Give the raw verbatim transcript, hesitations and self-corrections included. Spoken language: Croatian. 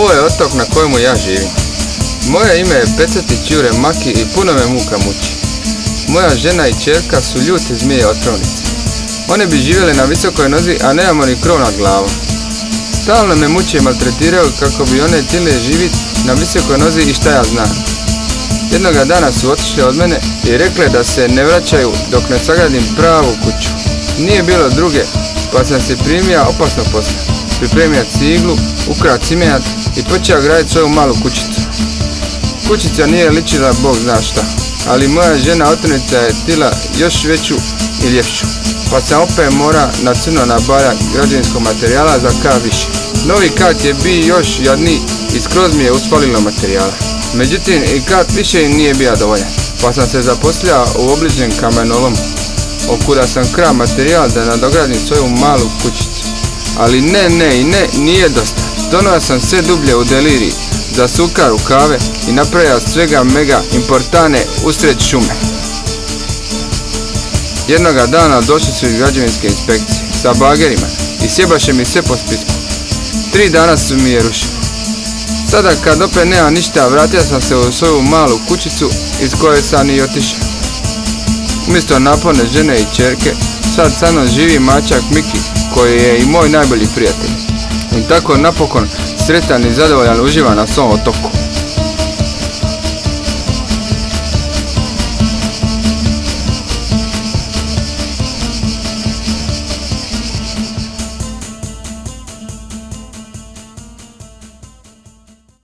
Ovo je otok na kojemu ja živim. Moje ime je Pecetić Jure Maki i puno me muka muči. Moja žena i ćerka su ljute zmije otrovnice. One bi živjele na visokoj nozi, a nemamo ni krov nad glavom. Stalno me muče i maltretiraju kako bi one htjele živjeti na visokoj nozi i šta ja znam. Jednoga dana su otišle od mene i rekle da se ne vraćaju dok ne sagradim pravu kuću. Nije bilo druge, pa sam se primio opasno posla. Pripremio ciglu, ukra cimenat i počeo graditi svoju malu kućicu. Kućica nije ličila Bog zna šta, ali moja žena otrovnica je htjela još veću i ljepšu, pa sam opet mora na crno nabavljati građevinskog materijala za kat više. Novi kat je bio još jadniji i skroz mi je uspalilo materijala. Međutim, i kat više nije bio dovoljan, pa sam se zaposlio u obližnjem kamenolomu, okuda sam krao materijal da nadogradim svoju malu kućicu. Ali ne, ne i ne, nije dosta. Donio sam sve dublje u deliriji, zasukao rukave i napravio svega mega importane usred šume. Jednoga dana došli su iz građevinske inspekcije sa bagerima i sjebaše mi sve po spisku. Tri dana su mi je rušili. Sada kad opet nema ništa, vratio sam se u svoju malu kućicu iz koje sam i otišao. Umjesto naporne žene i ćerke, sad sa mnom živi mačak Miki, koji je i moj najbolji prijatelj. I tako napokon sretan i zadovoljan uživa na svom otoku.